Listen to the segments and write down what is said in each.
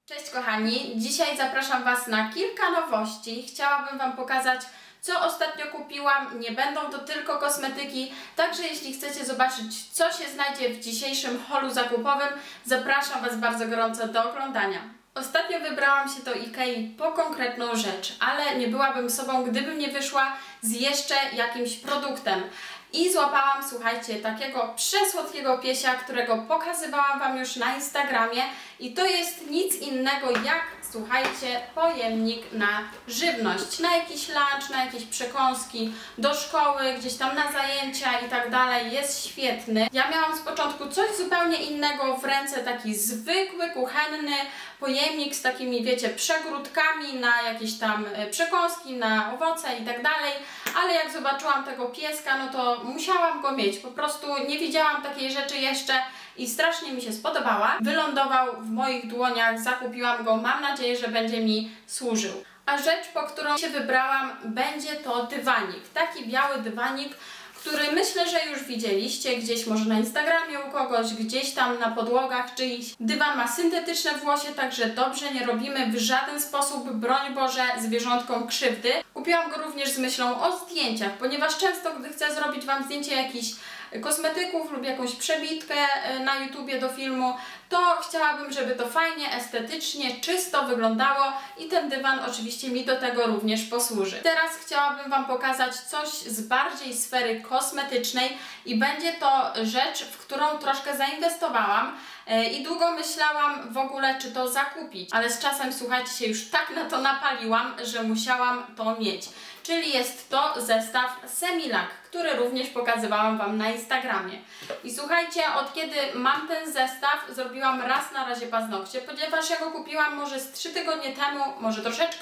Cześć kochani, dzisiaj zapraszam Was na kilka nowości. Chciałabym Wam pokazać, co ostatnio kupiłam. Nie będą to tylko kosmetyki, także jeśli chcecie zobaczyć, co się znajdzie w dzisiejszym haulu zakupowym, zapraszam Was bardzo gorąco do oglądania. Ostatnio wybrałam się do Ikei po konkretną rzecz, ale nie byłabym sobą, gdybym nie wyszła z jeszcze jakimś produktem. I złapałam, słuchajcie, takiego przesłodkiego piesia, którego pokazywałam Wam już na Instagramie. I to jest nic innego jak, słuchajcie, pojemnik na żywność. Na jakiś lunch, na jakieś przekąski, do szkoły, gdzieś tam na zajęcia i tak dalej. Jest świetny. Ja miałam z początku coś zupełnie innego w ręce, taki zwykły, kuchenny pojemnik z takimi, wiecie, przegródkami na jakieś tam przekąski, na owoce i tak dalej. Ale jak zobaczyłam tego pieska, no to musiałam go mieć. Po prostu nie widziałam takiej rzeczy jeszcze i strasznie mi się spodobała. Wylądował w moich dłoniach, zakupiłam go, mam nadzieję, że będzie mi służył. A rzecz, po którą się wybrałam, będzie to dywanik. Taki biały dywanik, który myślę, że już widzieliście gdzieś może na Instagramie u kogoś, gdzieś tam na podłogach czyjś. Dywan ma syntetyczne włosie, także dobrze, nie robimy w żaden sposób, broń Boże, zwierzątkom krzywdy. Kupiłam go również z myślą o zdjęciach, ponieważ często, gdy chcę zrobić Wam zdjęcie jakichś kosmetyków lub jakąś przebitkę na YouTubie do filmu, to chciałabym, żeby to fajnie, estetycznie, czysto wyglądało i ten dywan oczywiście mi do tego również posłuży. Teraz chciałabym Wam pokazać coś z bardziej sfery kosmetycznej i będzie to rzecz, w którą troszkę zainwestowałam i długo myślałam w ogóle, czy to zakupić, ale z czasem, słuchajcie, się już tak na to napaliłam, że musiałam to mieć. Czyli jest to zestaw Semilac, który również pokazywałam Wam na Instagramie. I słuchajcie, od kiedy mam ten zestaw, zrobiłam raz na razie paznokcie, ponieważ ja go kupiłam może z 3 tygodnie temu, może troszeczkę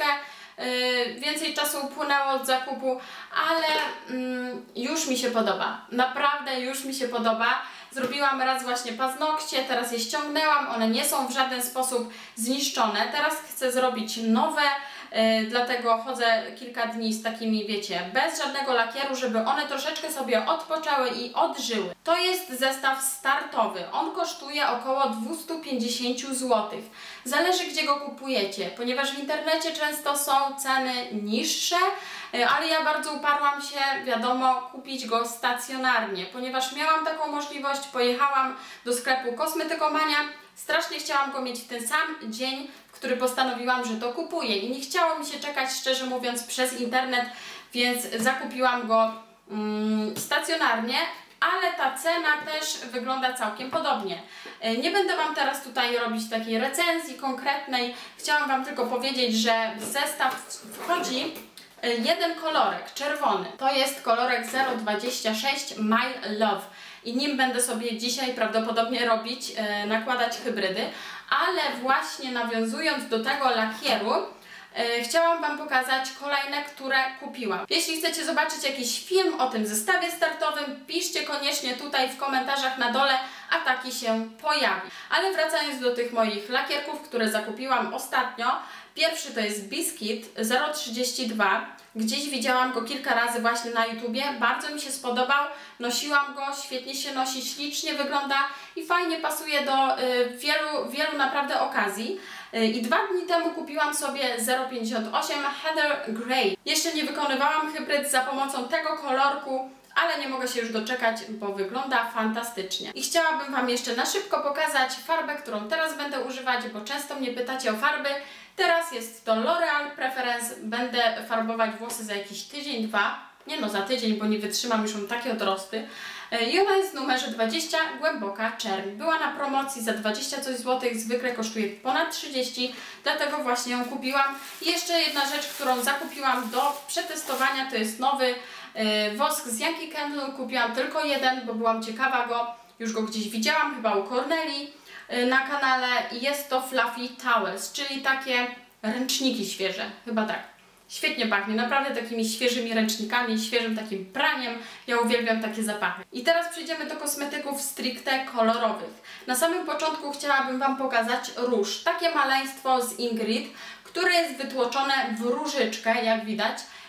więcej czasu upłynęło od zakupu, ale już mi się podoba. Naprawdę już mi się podoba. Zrobiłam raz właśnie paznokcie, teraz je ściągnęłam, one nie są w żaden sposób zniszczone. Teraz chcę zrobić nowe, dlatego chodzę kilka dni z takimi, wiecie, bez żadnego lakieru, żeby one troszeczkę sobie odpoczęły i odżyły. To jest zestaw startowy. On kosztuje około 250 zł. Zależy, gdzie go kupujecie, ponieważ w internecie często są ceny niższe, ale ja bardzo uparłam się, wiadomo, kupić go stacjonarnie, ponieważ miałam taką możliwość, pojechałam do sklepu Kosmetykomania, strasznie chciałam go mieć w ten sam dzień, w który postanowiłam, że to kupuję i nie chciało mi się czekać, szczerze mówiąc, przez internet, więc zakupiłam go stacjonarnie, ale ta cena też wygląda całkiem podobnie. Nie będę Wam teraz tutaj robić takiej recenzji konkretnej, chciałam Wam tylko powiedzieć, że w zestaw wchodzi jeden kolorek, czerwony. To jest kolorek 026 My Love i nim będę sobie dzisiaj prawdopodobnie robić, nakładać hybrydy, ale właśnie nawiązując do tego lakieru, chciałam Wam pokazać kolejne, które kupiłam. Jeśli chcecie zobaczyć jakiś film o tym zestawie startowym, piszcie koniecznie tutaj w komentarzach na dole, a taki się pojawi. Ale wracając do tych moich lakierków, które zakupiłam ostatnio, pierwszy to jest Biscuit 032. Gdzieś widziałam go kilka razy właśnie na YouTubie, bardzo mi się spodobał, nosiłam go, świetnie się nosi, ślicznie wygląda i fajnie pasuje do wielu naprawdę okazji. I 2 dni temu kupiłam sobie 058 Heather Grey. Jeszcze nie wykonywałam hybryd za pomocą tego kolorku, ale nie mogę się już doczekać, bo wygląda fantastycznie. I chciałabym Wam jeszcze na szybko pokazać farbę, którą teraz będę używać, bo często mnie pytacie o farby. Teraz jest to L'Oreal Preference, będę farbować włosy za jakiś tydzień, 2. Nie no, za tydzień, bo nie wytrzymam, już mam takie odrosty. I ona jest w numerze 20, głęboka czerń. Była na promocji za 20 coś złotych, zwykle kosztuje ponad 30, dlatego właśnie ją kupiłam. I jeszcze jedna rzecz, którą zakupiłam do przetestowania, to jest nowy wosk z Yankee Candle. Kupiłam tylko jeden, bo byłam ciekawa go, już go gdzieś widziałam, chyba u Corneli na kanale. I jest to Fluffy Towels, czyli takie ręczniki świeże, chyba tak. Świetnie pachnie, naprawdę takimi świeżymi ręcznikami, świeżym takim praniem. Ja uwielbiam takie zapachy. I teraz przejdziemy do kosmetyków stricte kolorowych. Na samym początku chciałabym Wam pokazać róż. Takie maleństwo z Ingrid, które jest wytłoczone w różyczkę, jak widać.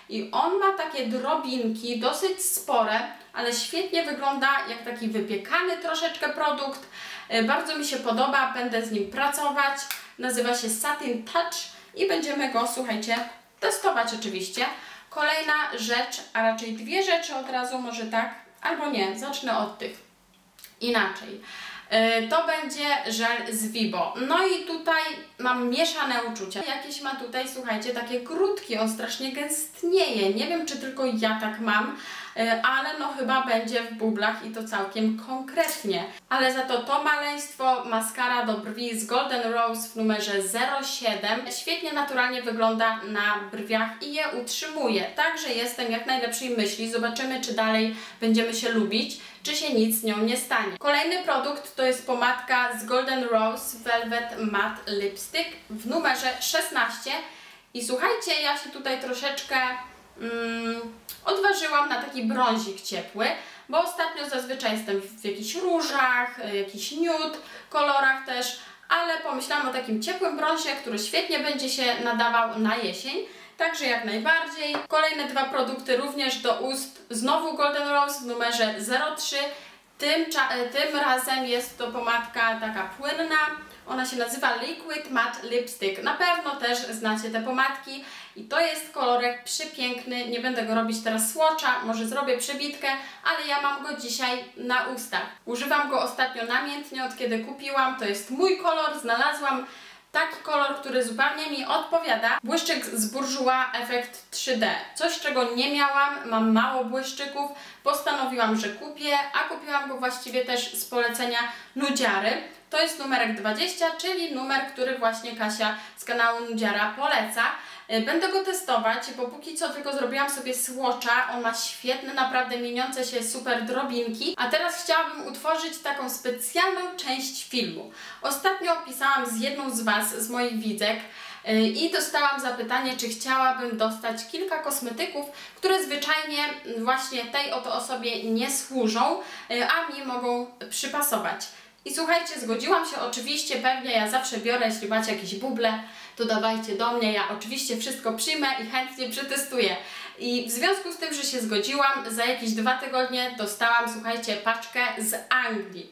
i on ma takie drobinki, dosyć spore, ale świetnie wygląda jak taki wypiekany troszeczkę produkt. Bardzo mi się podoba, będę z nim pracować. Nazywa się Satin Touch i będziemy go, słuchajcie, testować oczywiście. Kolejna rzecz, a raczej dwie rzeczy od razu, może tak, albo nie, zacznę od tych. Inaczej. To będzie żel z Vibo. No i tutaj mam mieszane uczucia. Jakieś ma tutaj, słuchajcie, takie grudki, on strasznie gęstnieje. Nie wiem, czy tylko ja tak mam, ale no chyba będzie w bublach i to całkiem konkretnie. Ale za to maleństwo, maskara do brwi z Golden Rose w numerze 07 świetnie naturalnie wygląda na brwiach i je utrzymuje. Także jestem jak najlepszej myśli. Zobaczymy, czy dalej będziemy się lubić, czy się nic z nią nie stanie. Kolejny produkt to jest pomadka z Golden Rose Velvet Matte Lipstick w numerze 16 i słuchajcie, ja się tutaj troszeczkę odważyłam na taki brązik ciepły, bo ostatnio zazwyczaj jestem w jakichś różach, jakichś nude kolorach też, ale pomyślałam o takim ciepłym brązie, który świetnie będzie się nadawał na jesień. Także jak najbardziej. Kolejne dwa produkty również do ust. Znowu Golden Rose w numerze 03. Tym razem jest to pomadka taka płynna. Ona się nazywa Liquid Matte Lipstick. Na pewno też znacie te pomadki. I to jest kolorek przepiękny. Nie będę go robić teraz swatcha, może zrobię przebitkę, ale ja mam go dzisiaj na ustach. Używam go ostatnio namiętnie, od kiedy kupiłam. To jest mój kolor. Znalazłam taki kolor, który zupełnie mi odpowiada. Błyszczyk z Bourjois efekt 3D. Coś, czego nie miałam, mam mało błyszczyków. Postanowiłam, że kupię, a kupiłam go właściwie też z polecenia Nudziary. To jest numerek 20, czyli numer, który właśnie Kasia z kanału Nudziara poleca. Będę go testować, bo póki co tylko zrobiłam sobie swatcha. On ma świetne, naprawdę mieniące się super drobinki. A teraz chciałabym utworzyć taką specjalną część filmu. Ostatnio pisałam z jedną z Was, z moich widzek, i dostałam zapytanie, czy chciałabym dostać kilka kosmetyków, które zwyczajnie właśnie tej oto osobie nie służą, a mi mogą przypasować. I słuchajcie, zgodziłam się oczywiście, pewnie ja zawsze biorę, jeśli macie jakieś buble, to dawajcie do mnie, ja oczywiście wszystko przyjmę i chętnie przetestuję. I w związku z tym, że się zgodziłam, za jakieś 2 tygodnie dostałam, słuchajcie, paczkę z Anglii.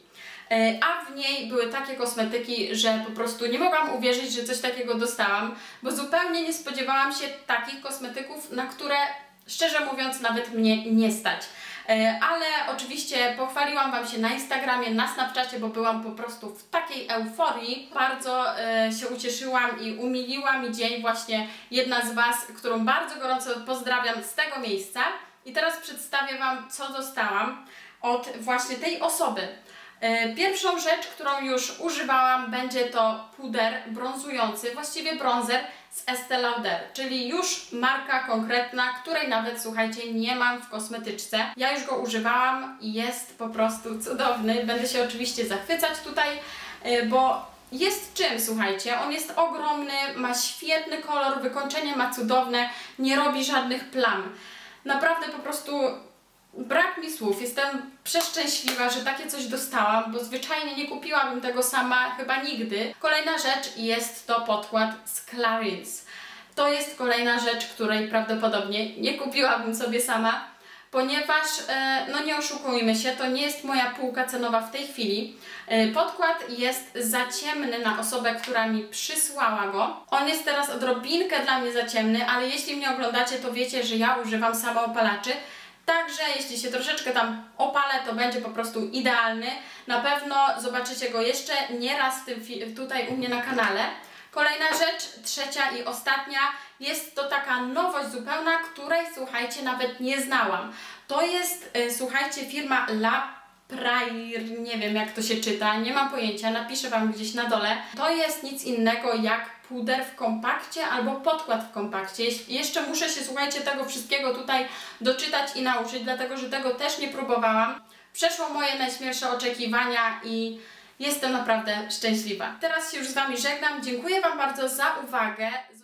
A w niej były takie kosmetyki, że po prostu nie mogłam uwierzyć, że coś takiego dostałam, bo zupełnie nie spodziewałam się takich kosmetyków, na które, szczerze mówiąc, nawet mnie nie stać. Ale oczywiście pochwaliłam Wam się na Instagramie, na Snapchacie, bo byłam po prostu w takiej euforii. Bardzo się ucieszyłam i umiliła mi dzień właśnie jedna z Was, którą bardzo gorąco pozdrawiam z tego miejsca. I teraz przedstawię Wam, co dostałam od właśnie tej osoby. Pierwszą rzecz, którą już używałam, będzie to puder brązujący, właściwie bronzer z Estée Lauder, czyli już marka konkretna, której nawet, słuchajcie, nie mam w kosmetyczce. Ja już go używałam i jest po prostu cudowny. Będę się oczywiście zachwycać tutaj, bo jest czym, słuchajcie. On jest ogromny, ma świetny kolor, wykończenie ma cudowne, nie robi żadnych plam. Naprawdę po prostu brak mi słów. Jestem przeszczęśliwa, że takie coś dostałam, bo zwyczajnie nie kupiłabym tego sama chyba nigdy. Kolejna rzecz jest to podkład z Clarins. To jest kolejna rzecz, której prawdopodobnie nie kupiłabym sobie sama, ponieważ, no nie oszukujmy się, to nie jest moja półka cenowa w tej chwili. Podkład jest za ciemny na osobę, która mi przysłała go. On jest teraz odrobinkę dla mnie za ciemny, ale jeśli mnie oglądacie, to wiecie, że ja używam samoopalaczy. Także jeśli się troszeczkę tam opalę, to będzie po prostu idealny. Na pewno zobaczycie go jeszcze nieraz tutaj u mnie na kanale. Kolejna rzecz, trzecia i ostatnia, jest to taka nowość zupełna, której, słuchajcie, nawet nie znałam. To jest, słuchajcie, firma La Prairie, nie wiem jak to się czyta, nie mam pojęcia, napiszę Wam gdzieś na dole. To jest nic innego jak puder w kompakcie albo podkład w kompakcie. Jeszcze muszę się, słuchajcie, tego wszystkiego tutaj doczytać i nauczyć, dlatego że tego też nie próbowałam. Przeszło moje najśmielsze oczekiwania i jestem naprawdę szczęśliwa. Teraz się już z Wami żegnam. Dziękuję Wam bardzo za uwagę.